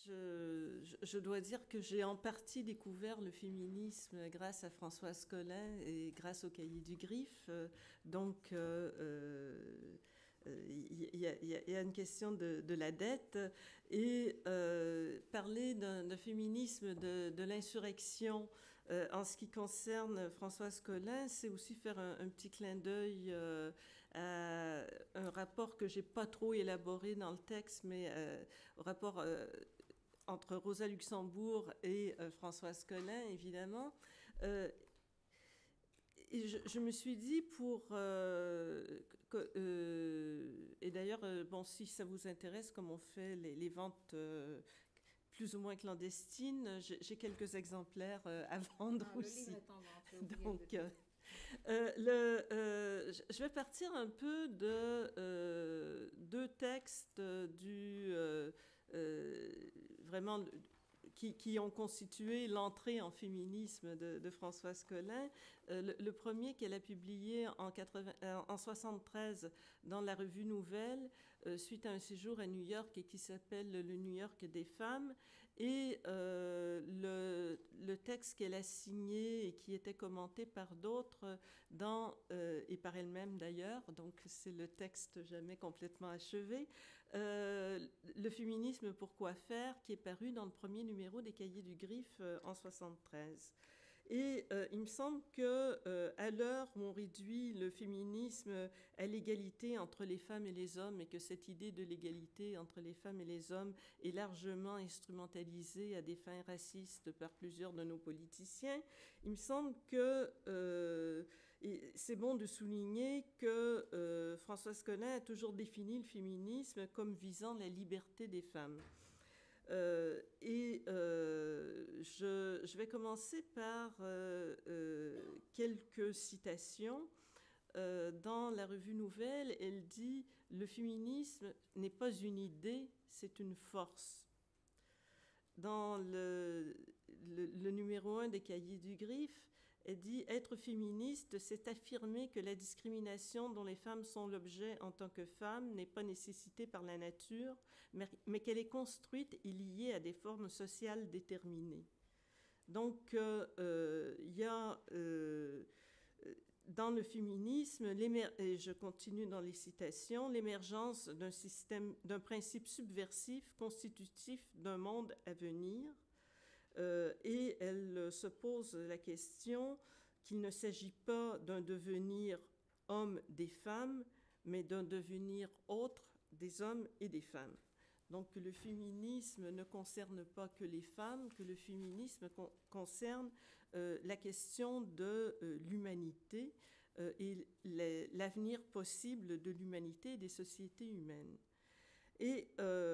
je dois dire que j'ai en partie découvert le féminisme grâce à Françoise Collin et grâce au Cahier du Griffe. Donc, il y a une question de la dette. Et parler d'un féminisme de l'insurrection en ce qui concerne Françoise Collin, c'est aussi faire un petit clin d'œil à un rapport que j'ai pas trop élaboré dans le texte, mais au rapport entre Rosa Luxembourg et Françoise Collin, évidemment. Euh, et je me suis dit et d'ailleurs, bon, si ça vous intéresse, comme on fait les ventes plus ou moins clandestines, j'ai quelques exemplaires à vendre Ah, le livre aussi. est en vente, j'ai oublié de le Donc, dire. je vais partir un peu de deux textes euh, vraiment qui ont constitué l'entrée en féminisme de Françoise Collin. Le premier qu'elle a publié en 73 dans la revue Nouvelle, suite à un séjour à New York et qui s'appelle Le New York des femmes. Et le texte qu'elle a signé et qui était commenté par d'autres et par elle-même d'ailleurs, donc c'est le texte jamais complètement achevé, Le féminisme, pourquoi faire, qui est paru dans le premier numéro des Cahiers du Griffe en 73. Et il me semble que à l'heure où on réduit le féminisme à l'égalité entre les femmes et les hommes, et que cette idée de l'égalité entre les femmes et les hommes est largement instrumentalisée à des fins racistes par plusieurs de nos politiciens, il me semble que c'est bon de souligner que Françoise Collin a toujours défini le féminisme comme visant la liberté des femmes. Je vais commencer par quelques citations. Dans la revue Nouvelle, elle dit « Le féminisme n'est pas une idée, c'est une force ». Dans le numéro 1 des Cahiers du Griffe, elle dit « Être féministe, c'est affirmer que la discrimination dont les femmes sont l'objet en tant que femmes n'est pas nécessitée par la nature, mais qu'elle est construite et liée à des formes sociales déterminées. » Donc, il y a dans le féminisme, et je continue dans les citations, l'émergence d'un principe subversif constitutif d'un monde à venir. Et elle se pose la question qu'il ne s'agit pas d'un devenir homme des femmes, mais d'un devenir autre des hommes et des femmes. Donc que le féminisme ne concerne pas que les femmes, que le féminisme concerne la question de l'humanité et l'avenir possible de l'humanité et des sociétés humaines. Et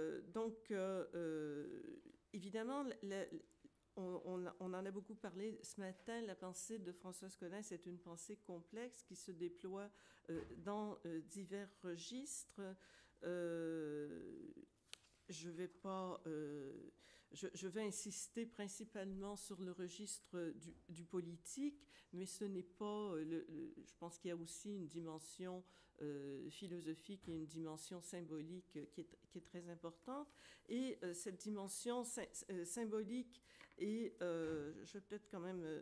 évidemment, on en a beaucoup parlé ce matin, la pensée de Françoise Collin, c'est une pensée complexe qui se déploie dans divers registres. Je vais insister principalement sur le registre du politique, mais ce n'est pas. Je pense qu'il y a aussi une dimension philosophique et une dimension symbolique qui est très importante. Et cette dimension symbolique, et je vais peut-être quand même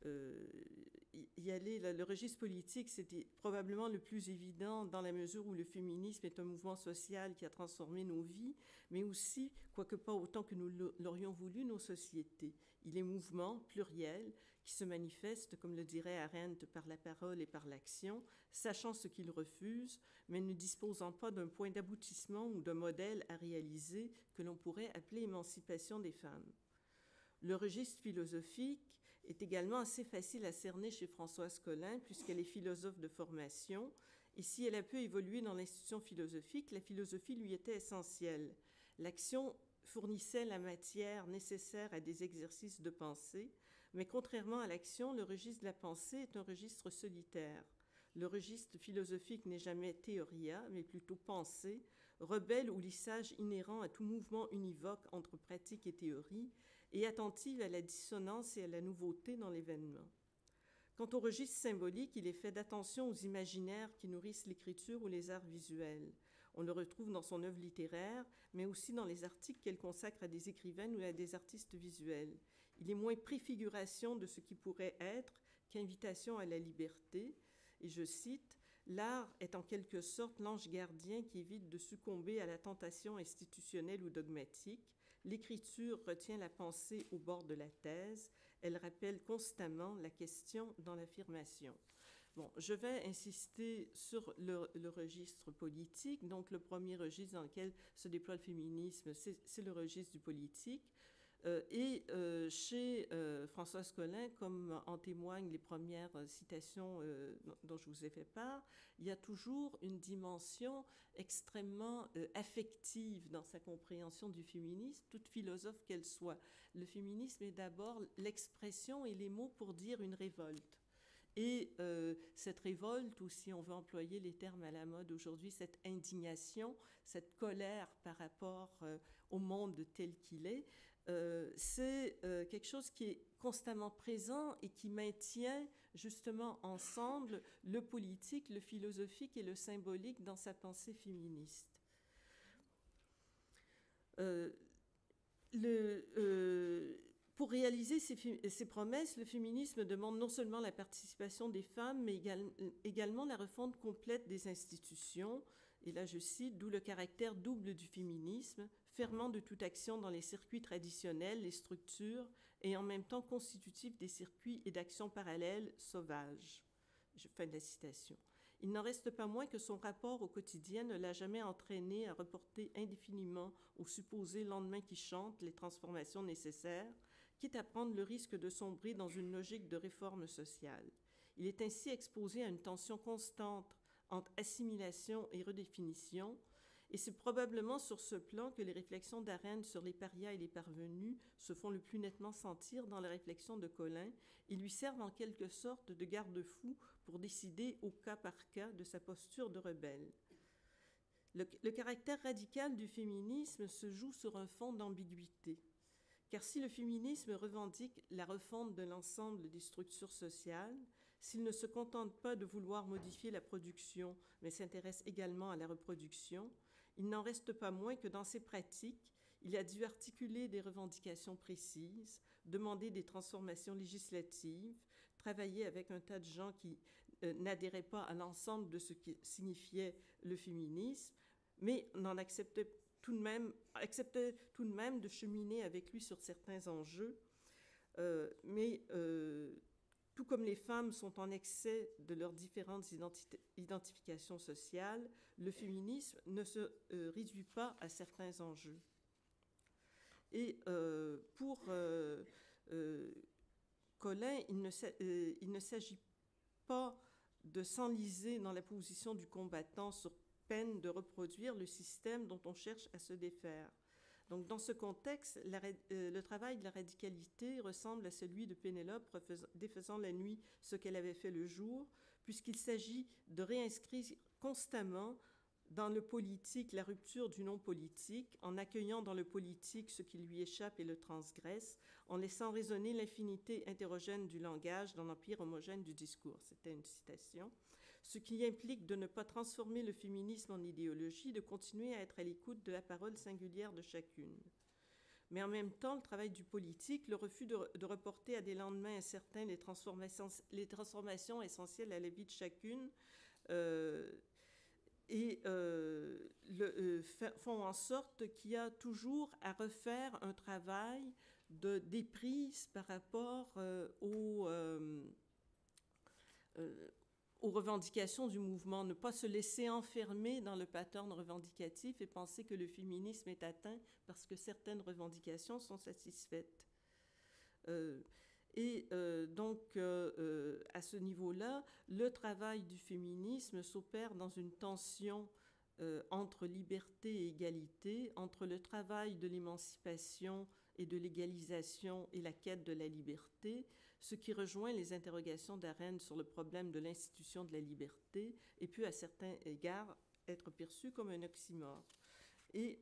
y aller. Le registre politique, c'était probablement le plus évident dans la mesure où le féminisme est un mouvement social qui a transformé nos vies, mais aussi, quoique pas autant que nous l'aurions voulu, nos sociétés. Il est mouvement pluriel qui se manifeste, comme le dirait Arendt, par la parole et par l'action, sachant ce qu'il refuse, mais ne disposant pas d'un point d'aboutissement ou d'un modèle à réaliser que l'on pourrait appeler émancipation des femmes. Le registre philosophique est également assez facile à cerner chez Françoise Collin, puisqu'elle est philosophe de formation, et si elle a pu évoluer dans l'institution philosophique, la philosophie lui était essentielle. L'action fournissait la matière nécessaire à des exercices de pensée, mais contrairement à l'action, le registre de la pensée est un registre solitaire. Le registre philosophique n'est jamais théoria, mais plutôt pensée, rebelle ou lissage inhérent à tout mouvement univoque entre pratique et théorie, et attentive à la dissonance et à la nouveauté dans l'événement. Quant au registre symbolique, il est fait d'attention aux imaginaires qui nourrissent l'écriture ou les arts visuels. On le retrouve dans son œuvre littéraire, mais aussi dans les articles qu'elle consacre à des écrivaines ou à des artistes visuels. Il est moins préfiguration de ce qui pourrait être qu'invitation à la liberté. Et je cite, « L'art est en quelque sorte l'ange gardien qui évite de succomber à la tentation institutionnelle ou dogmatique. L'écriture retient la pensée au bord de la thèse. Elle rappelle constamment la question dans l'affirmation. » Bon, je vais insister sur le registre politique. Donc, le premier registre dans lequel se déploie le féminisme, c'est le registre du politique. Chez Françoise Colin, comme en témoignent les premières citations dont je vous ai fait part, il y a toujours une dimension extrêmement affective dans sa compréhension du féminisme, toute philosophe qu'elle soit. Le féminisme est d'abord l'expression et les mots pour dire une révolte. Et cette révolte, ou si on veut employer les termes à la mode aujourd'hui, cette indignation, cette colère par rapport au monde tel qu'il est, c'est quelque chose qui est constamment présent et qui maintient justement ensemble le politique, le philosophique et le symbolique dans sa pensée féministe. Pour réaliser ces promesses, le féminisme demande non seulement la participation des femmes, mais également la refonte complète des institutions. Et là, je cite, « D'où le caractère double du féminisme, fermant de toute action dans les circuits traditionnels, les structures, et en même temps constitutif des circuits et d'actions parallèles sauvages. » Fin de la citation. Il n'en reste pas moins que son rapport au quotidien ne l'a jamais entraîné à reporter indéfiniment au supposé lendemain qui chante les transformations nécessaires, quitte à prendre le risque de sombrer dans une logique de réforme sociale. Il est ainsi exposé à une tension constante entre assimilation et redéfinition, et c'est probablement sur ce plan que les réflexions d'Arendt sur les parias et les parvenus se font le plus nettement sentir dans la réflexion de Colin et lui servent en quelque sorte de garde-fou pour décider au cas par cas de sa posture de rebelle. Le caractère radical du féminisme se joue sur un fond d'ambiguïté. Car si le féminisme revendique la refonte de l'ensemble des structures sociales, s'il ne se contente pas de vouloir modifier la production, mais s'intéresse également à la reproduction, il n'en reste pas moins que dans ses pratiques, il a dû articuler des revendications précises, demander des transformations législatives, travailler avec un tas de gens qui n'adhéraient pas à l'ensemble de ce que signifiait le féminisme, mais n'en acceptait tout de même de cheminer avec lui sur certains enjeux. Tout comme les femmes sont en excès de leurs différentes identifications sociales, le féminisme ne se réduit pas à certains enjeux. Et pour Colin, il ne s'agit pas de s'enliser dans la position du combattant sur peine de reproduire le système dont on cherche à se défaire. Donc, dans ce contexte, le travail de la radicalité ressemble à celui de Pénélope défaisant la nuit ce qu'elle avait fait le jour, puisqu'il s'agit de réinscrire constamment dans le politique la rupture du non-politique, en accueillant dans le politique ce qui lui échappe et le transgresse, en laissant résonner l'infinité hétérogène du langage dans l'empire homogène du discours. C'était une citation. Ce qui implique de ne pas transformer le féminisme en idéologie, de continuer à être à l'écoute de la parole singulière de chacune. Mais en même temps, le travail du politique, le refus de reporter à des lendemains incertains les transformations essentielles à la vie de chacune, font en sorte qu'il y a toujours à refaire un travail de déprise par rapport aux revendications du mouvement, ne pas se laisser enfermer dans le pattern revendicatif et penser que le féminisme est atteint parce que certaines revendications sont satisfaites. Donc, à ce niveau-là, le travail du féminisme s'opère dans une tension entre liberté et égalité, entre le travail de l'émancipation et de l'égalisation et la quête de la liberté, ce qui rejoint les interrogations d'Arendt sur le problème de l'institution de la liberté et peut à certains égards être perçu comme un oxymore. Et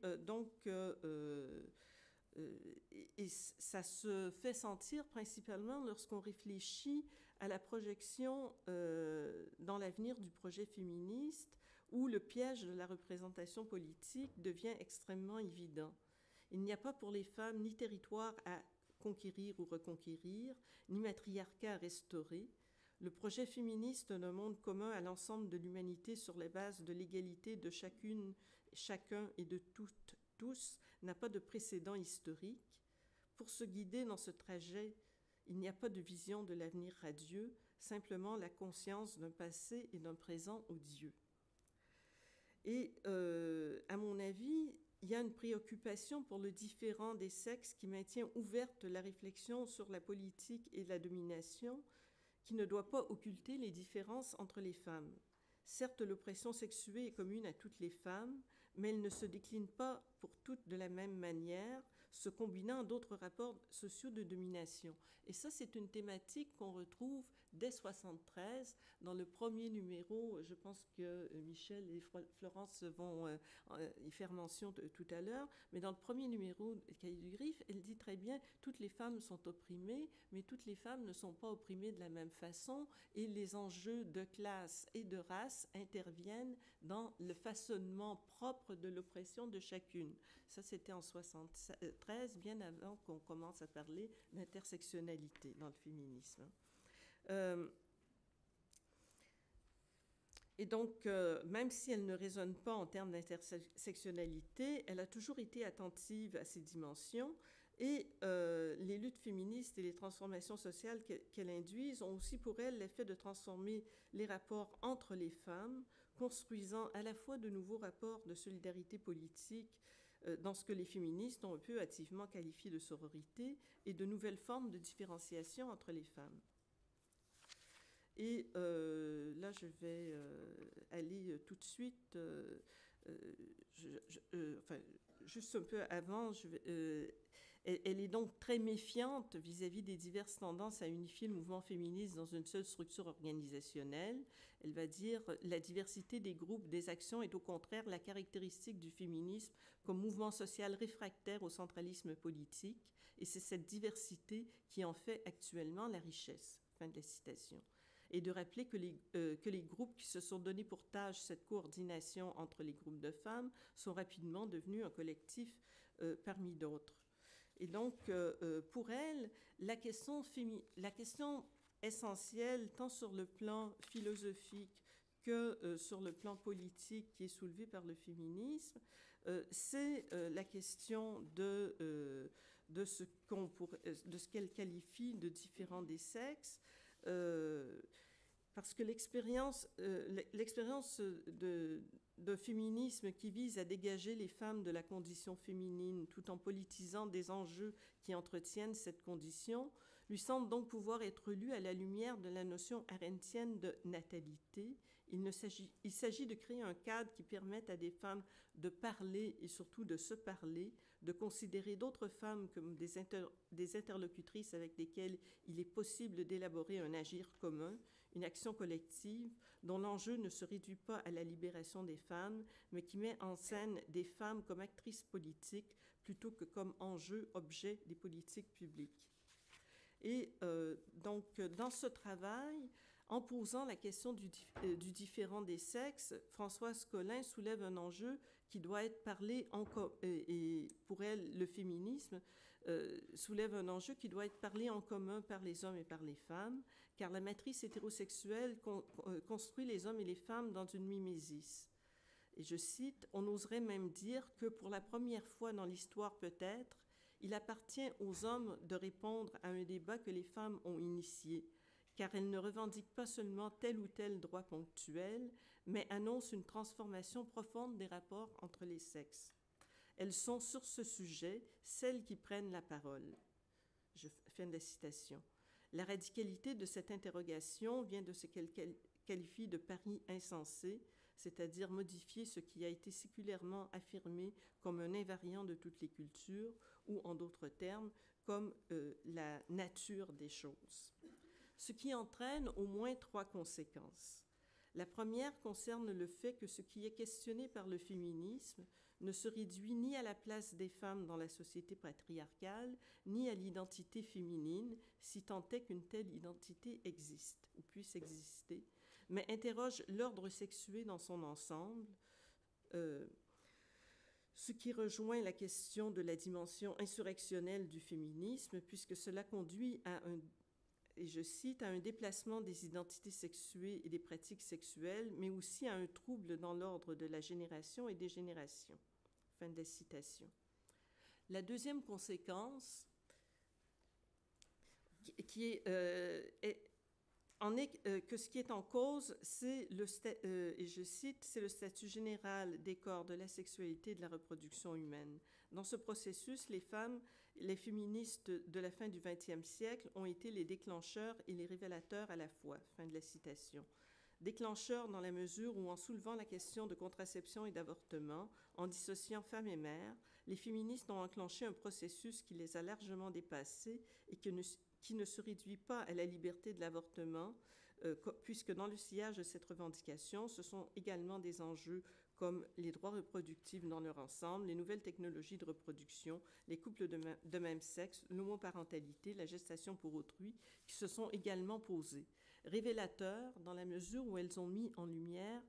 ça se fait sentir principalement lorsqu'on réfléchit à la projection dans l'avenir du projet féministe, où le piège de la représentation politique devient extrêmement évident. Il n'y a pas pour les femmes ni territoire à conquérir ou reconquérir, ni matriarcat à restaurer. Le projet féministe d'un monde commun à l'ensemble de l'humanité sur les bases de l'égalité de chacune, chacun et de toutes, tous n'a pas de précédent historique. Pour se guider dans ce trajet, il n'y a pas de vision de l'avenir radieux, simplement la conscience d'un passé et d'un présent odieux. Et à mon avis, il y a une préoccupation pour le différent des sexes qui maintient ouverte la réflexion sur la politique et la domination, qui ne doit pas occulter les différences entre les femmes. Certes, l'oppression sexuée est commune à toutes les femmes, mais elle ne se décline pas pour toutes de la même manière, se combinant à d'autres rapports sociaux de domination. Et ça, c'est une thématique qu'on retrouve dès 1973, dans le premier numéro. Je pense que Michel et Florence vont y faire mention tout à l'heure, mais dans le premier numéro de Cahiers du Griffe, elle dit très bien « toutes les femmes sont opprimées, mais toutes les femmes ne sont pas opprimées de la même façon, et les enjeux de classe et de race interviennent dans le façonnement propre de l'oppression de chacune ». Ça, c'était en 1973, bien avant qu'on commence à parler d'intersectionnalité dans le féminisme. Et donc, même si elle ne raisonne pas en termes d'intersectionnalité, elle a toujours été attentive à ces dimensions. Et les luttes féministes et les transformations sociales qu'elles induisent ont aussi pour elle l'effet de transformer les rapports entre les femmes, construisant à la fois de nouveaux rapports de solidarité politique dans ce que les féministes ont un peu hâtivement qualifié de sororité, et de nouvelles formes de différenciation entre les femmes. Et là, je vais aller tout de suite, juste un peu avant, elle est donc très méfiante vis-à-vis des diverses tendances à unifier le mouvement féministe dans une seule structure organisationnelle. Elle va dire « La diversité des groupes, des actions est au contraire la caractéristique du féminisme comme mouvement social réfractaire au centralisme politique, et c'est cette diversité qui en fait actuellement la richesse. » Fin de la citation. Et de rappeler que les groupes qui se sont donnés pour tâche cette coordination entre les groupes de femmes sont rapidement devenus un collectif parmi d'autres. Et donc, pour elle, la question essentielle, tant sur le plan philosophique que sur le plan politique qui est soulevée par le féminisme, c'est la question de ce qu'elle qualifie de différent des sexes, parce que l'expérience de féminisme qui vise à dégager les femmes de la condition féminine tout en politisant des enjeux qui entretiennent cette condition lui semble donc pouvoir être lu à la lumière de la notion arendtienne de natalité. Il s'agit de créer un cadre qui permette à des femmes de parler et surtout de se parler, de considérer d'autres femmes comme des interlocutrices avec lesquelles il est possible d'élaborer un agir commun, une action collective dont l'enjeu ne se réduit pas à la libération des femmes, mais qui met en scène des femmes comme actrices politiques plutôt que comme enjeu, objet des politiques publiques. Et donc, dans ce travail, en posant la question du différent des sexes, Françoise Collin soulève un enjeu qui doit être parlé et pour elle, le féminisme soulève un enjeu qui doit être parlé en commun par les hommes et par les femmes, car la matrice hétérosexuelle construit les hommes et les femmes dans une mimésis. Et je cite, « On oserait même dire que pour la première fois dans l'histoire peut-être, il appartient aux hommes de répondre à un débat que les femmes ont initié, car elles ne revendiquent pas seulement tel ou tel droit ponctuel, mais annoncent une transformation profonde des rapports entre les sexes. Elles sont sur ce sujet celles qui prennent la parole. » Fin de la citation. La radicalité de cette interrogation vient de ce qu'elle qualifie de pari insensé, c'est-à-dire modifier ce qui a été séculairement affirmé comme un invariant de toutes les cultures, ou en d'autres termes, comme la nature des choses. Ce qui entraîne au moins 3 conséquences. La première concerne le fait que ce qui est questionné par le féminisme ne se réduit ni à la place des femmes dans la société patriarcale, ni à l'identité féminine, si tant est qu'une telle identité existe ou puisse exister, mais interroge l'ordre sexué dans son ensemble, ce qui rejoint la question de la dimension insurrectionnelle du féminisme, puisque cela conduit à un, et je cite, à un déplacement des identités sexuées et des pratiques sexuelles, mais aussi à un trouble dans l'ordre de la génération et des générations. Fin de la citation. La deuxième conséquence, qui est que ce qui est en cause, c'est et je cite, c'est le statut général des corps, de la sexualité et de la reproduction humaine. Dans ce processus, les femmes, les féministes de la fin du XXe siècle ont été les déclencheurs et les révélateurs à la fois. Fin de la citation. Déclencheurs dans la mesure où, en soulevant la question de contraception et d'avortement, en dissociant femmes et mères, les féministes ont enclenché un processus qui les a largement dépassés et qui ne se réduit pas à la liberté de l'avortement, puisque dans le sillage de cette revendication, ce sont également des enjeux comme les droits reproductifs dans leur ensemble, les nouvelles technologies de reproduction, les couples de même sexe, l'homoparentalité, la gestation pour autrui, qui se sont également posés. Révélateurs dans la mesure où elles ont mis en lumière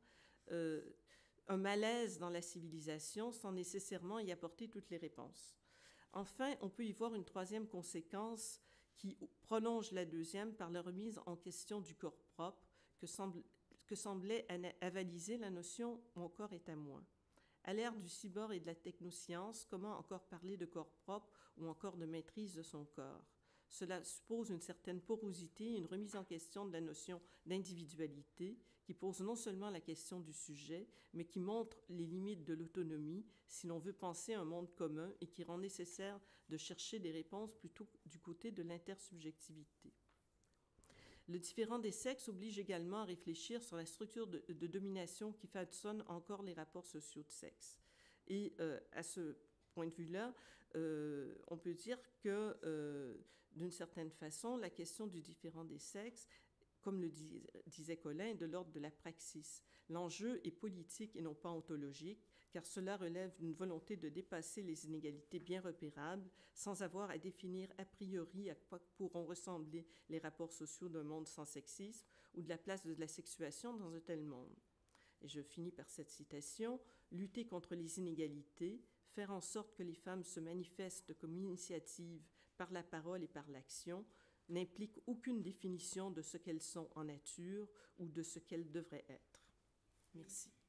un malaise dans la civilisation sans nécessairement y apporter toutes les réponses. Enfin, on peut y voir une troisième conséquence qui prolonge la deuxième par la remise en question du corps propre que semblait avaliser la notion « mon corps est à moi ». À l'ère du cyborg et de la technoscience, comment encore parler de corps propre ou encore de maîtrise de son corps? Cela suppose une certaine porosité, une remise en question de la notion d'individualité qui pose non seulement la question du sujet, mais qui montre les limites de l'autonomie si l'on veut penser un monde commun et qui rend nécessaire de chercher des réponses plutôt du côté de l'intersubjectivité. Le différent des sexes oblige également à réfléchir sur la structure de domination qui façonne encore les rapports sociaux de sexe. Et à ce point de vue-là, on peut dire que, d'une certaine façon, la question du différent des sexes, comme le disait Colin, est de l'ordre de la praxis. L'enjeu est politique et non pas ontologique, car cela relève d'une volonté de dépasser les inégalités bien repérables sans avoir à définir a priori à quoi pourront ressembler les rapports sociaux d'un monde sans sexisme ou de la place de la sexuation dans un tel monde. Et je finis par cette citation, « Lutter contre les inégalités, faire en sorte que les femmes se manifestent comme initiative par la parole et par l'action, n'implique aucune définition de ce qu'elles sont en nature ou de ce qu'elles devraient être. » Merci.